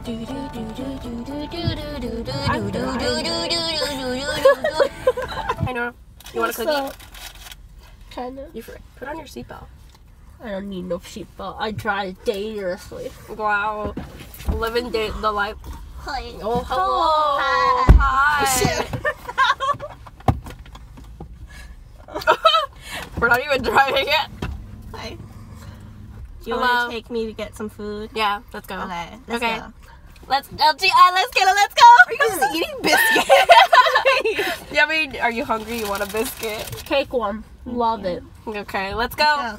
I know. You want a cookie? Kinda. You put on your seatbelt. I don't need no seatbelt. I drive dangerously. Wow. Living the life. Hi. Oh, hello. Hi. We're not even driving yet. Hi. Do you want to take me to get some food? Yeah, let's go. Okay. Let's go. Let's get it. Let's go. Are you just eating biscuits? Yeah, I mean, are you hungry? You want a biscuit? Take one. Love it. Okay, let's go.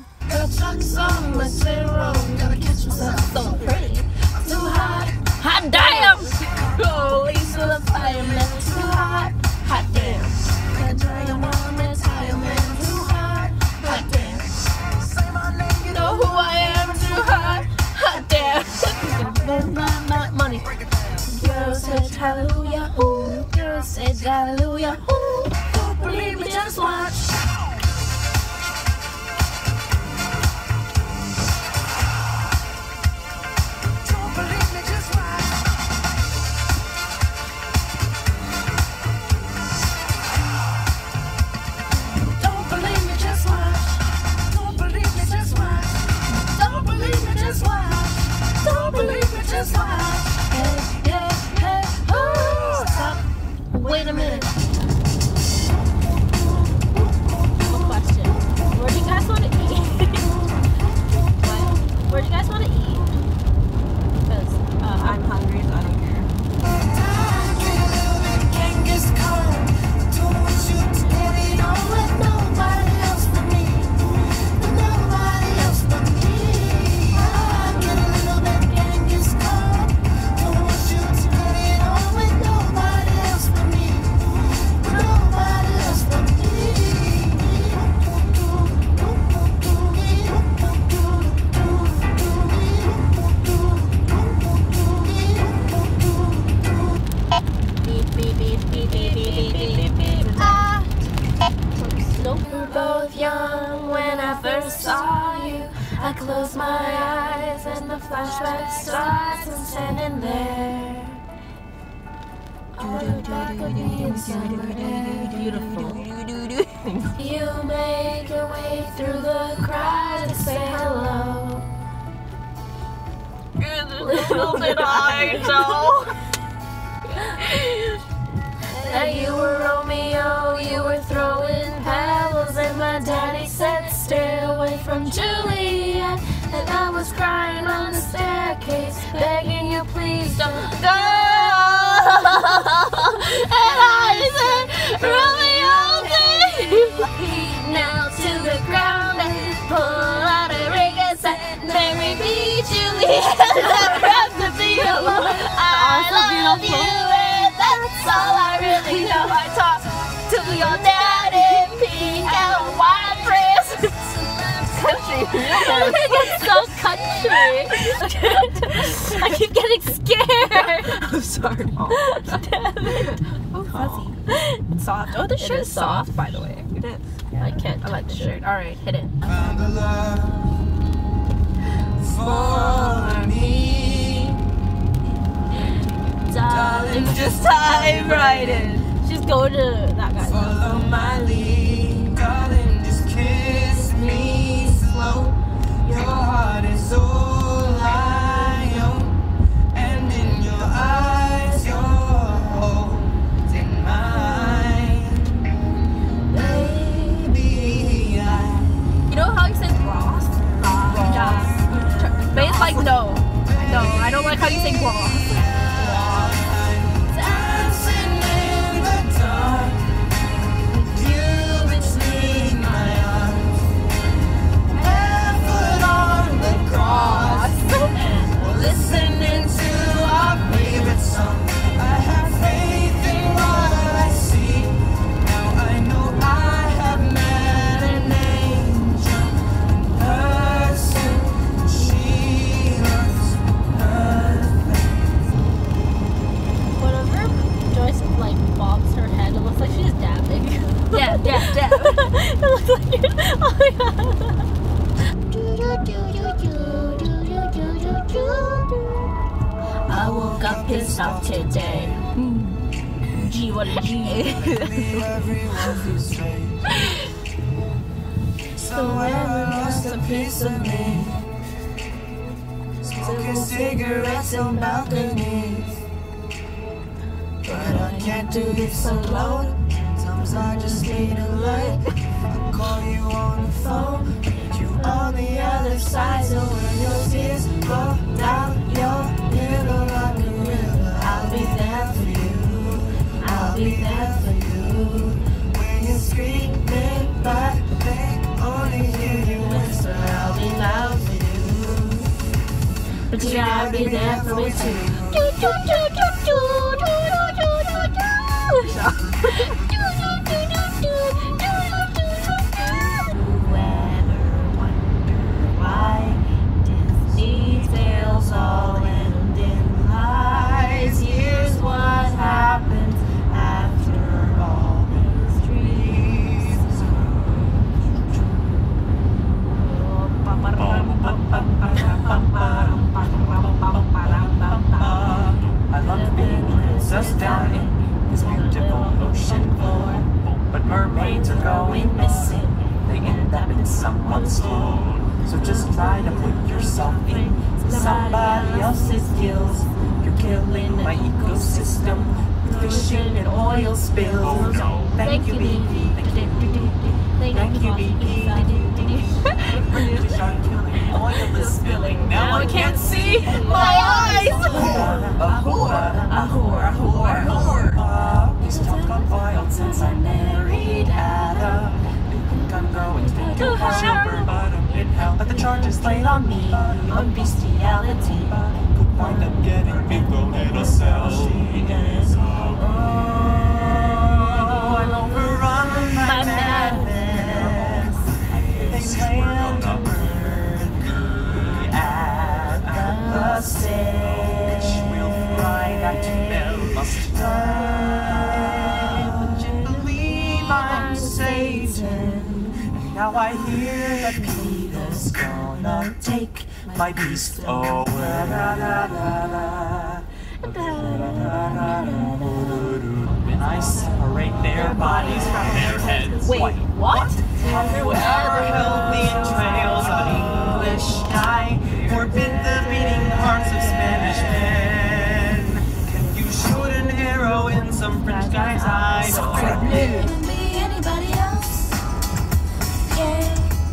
So pretty. Too hot. Hot damn. Police with a fireman. Too hot. Hot damn. Hot damn. Say my name, you know who I am. Too hot. Hot damn. Money. Girl said hallelujah. Ooh. Girl said hallelujah. Ooh. Don't believe me, just watch. Wait a minute. One question. Where do you guys want to eat? Where do you guys want to eat? Because I'm hungry, so I don't care. Both young when I first saw you. I closed my eyes and the flashback starts. I'm standing there. All the back of me in summer air. Beautiful. You make your way through the crowd to say hello. Little did I know that you were Romeo, you were throwing pebbles, and my daddy said stay away from Juliet, and I was crying on the staircase, begging you please don't go. And I said, Romeo, baby, now to the ground and pull out a ring and say, marry me, Juliet, never have to be alone. I love you, and that's all I really know. I talk to your dad in pink and white dress. Country music. It's so country. I keep getting scared. I'm sorry. Oh, fuzzy. It's soft. Oh, the shirt is soft, by the way. It is. I can't. I like the shirt. All right, hit it. Found a love for me, Darling, just dive right in. She's going to that guy's house. follow my lead, darling, just kiss me slow. Your heart is all I own, and in your eyes you're holding mine, baby. You know how he says Ross? Yeah. But it's like no. No, I don't like how you say Ross. Dancing in the dark, you between my arms, barefoot on the grass, listening to our favorite song. I have faith in what I see. Now I know I have met an angel in person. She looks perfect. woke up pissed off today. G, what a G. Everyone feels strange. Someone lost a piece of me. Smoking cigarettes on balconies. But I can't do this alone. Sometimes I just need a light. I call you on the phone, need you on the other side. So when your tears roll down your pillow like a river, I'll be there for you. I'll be there for you. When you're screaming, but they only hear you whisper, I'll be loud for you. But you gotta be there for me too. Whoever wondered why Disney tales all end in lies. Here's what happens after all these dreams. I love being princess down in this beautiful ocean floor, but mermaids are going missing. They end up in someone's store. So just try to put yourself in somebody else's gills. You're killing my ecosystem with fishing and oil spills. Thank you, BP. Thank you, BP. British are killing, oil is spilling. Now I can't see my eyes. Please don't go wild since I married Adam. You think I'm going to take your shower, but I'm in hell. But the charge is laid on me on bestiality. Could wind up getting me thrown in a cell. She is I'm overrun by madness. They plan to murder me at the stake. We'll fry that bell must die. Would you believe I'm Satan? And now I hear that Peter's gonna take my beast away. When I separate their bodies from their heads. Wait, what? Whoever held the entrails of an English guy forbid the beating hearts of Spanish men. Can you shoot an arrow in some French guy's eye? Couldn't be anybody else. Yeah.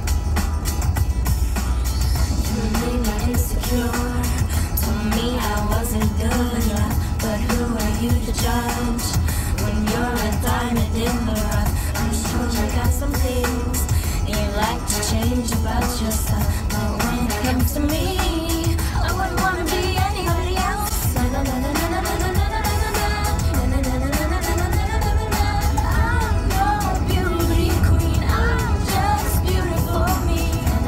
You made me insecure. Told me I wasn't good enough. But who are you to judge? When you're a diamond in the rough, I'm sure you got some things you like to change about yourself. But when it comes to me, I wouldn't wanna be anybody else. I'm no beauty queen, I'm just beautiful me.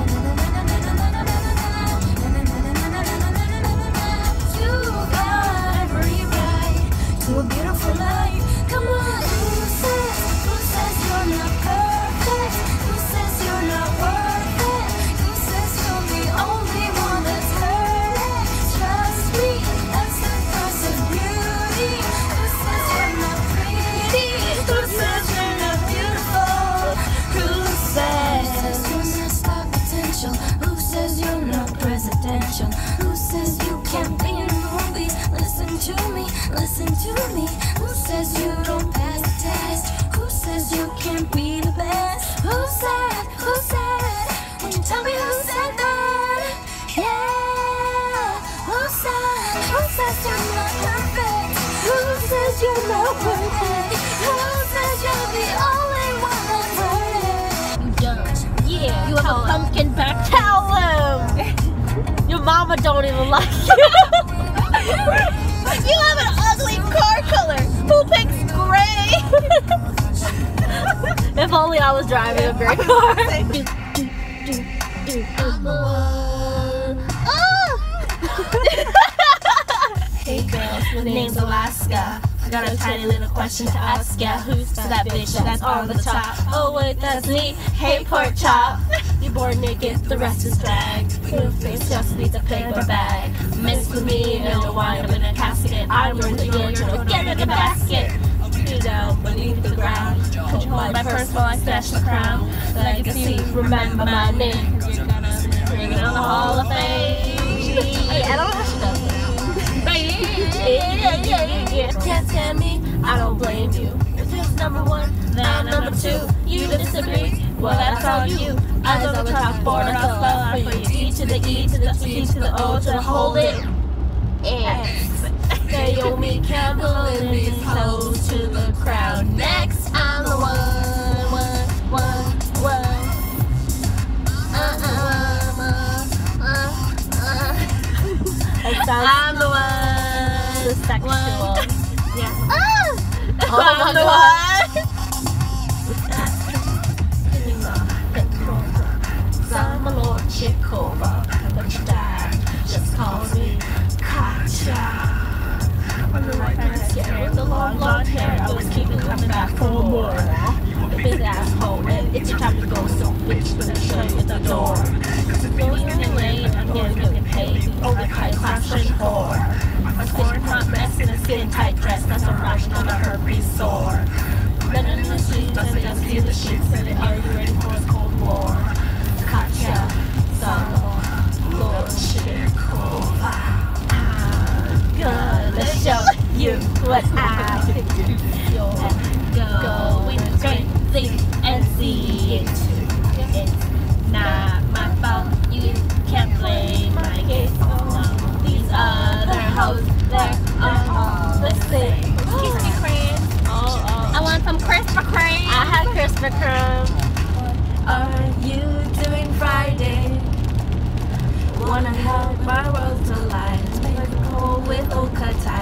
You got every right to a beautiful life. Come on, who says you're not perfect? Who says you're not worth it? Who says you're the only one that's heard it? Trust me, that's the price of beauty. Who says you're not pretty? Who says you're not beautiful? Who says you're not star potential? Who says you're not presidential? Who says you can't be in movies? Listen to me, listen to me. Who says you don't pass the test? Who says you can't be the best? Who said? Who said? Won't you tell me who said that? Yeah. Who says you're not perfect? Who says you're not worth it? Who says you're the only one that's worth it? You don't. Yeah. You have a pumpkin back towel. Your mama don't even like you. You have an ugly car color. Who picks gray? If only I was driving a gray car. Hey girls, my name's Alaska. I got a tiny little question to ask ya. Who's that bitch that's on the top? Oh wait, that's me. Hey pork chop. You're born naked, the rest is drag. Your face just needs a paper bag. Mix with me and you'll wind up in a casket. I'm worth the year, you'll get in the basket. You down beneath the ground. Control my purse while I stash the crown. Legacy, remember my name. You're gonna bring it on the Hall of Fame. I don't know how she does it. Can't stand me, I don't blame you. If it's number one, then I'm number two. You disagree? Well, that's on you. Eyes on the chalkboard, I'll spell out for you. D to the E to the C to the O to the hold it. X. Naomi Campbell and these hoes to the crowd. Next, I'm the one. I'm the one. The sexual. Yeah. I'm the one. I'm a Lord Chikova, but you died. Just call me Katya. I'm the right kind of scary with the long blonde hair. I was keeping coming back for more. Big asshole, and it's your time to go. So bitch, gonna show you the door. Going in the lane, I'm getting paid. Over high class and whore. A sitting hot mess in a skin tight dress. That's a rush on a herpes sore. Men in the street doesn't just see the sheets. Say, are you ready for a cold war? Katya, some Lord Chikova. Gonna show you what I can do. Going crazy and see it. It's not my fault. You can't blame my case. No, these other hoes, they're all the same. Krispy Kreme. I want some Krispy Kreme. I had Krispy Kreme. Are you doing Friday? Wanna help my world to light like a cold with Okatai.